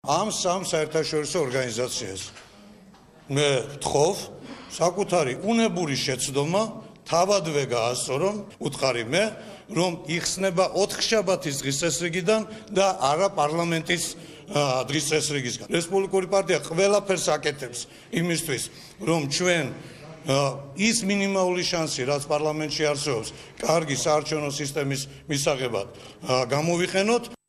ამ სამ საერთაშორისო ორგანიზაციას მე ვთხოვ საკუთარი უნებური შეცდომა თავადვე გაასწორო, უთხარი მე, რომ იხსნება 4 შაბათის დღის წესრიგიდან და არა პარლამენტის დღის წესრიგისგან. რესპუბლიკური პარტია ყველაფერს აკეთებს იმისთვის, რომ ჩვენ ის მინიმალური შანსი, რაც პარლამენტში არსებობს, კარგი საარჩევნო სისტემის მისაღებად გამოვიყენოთ.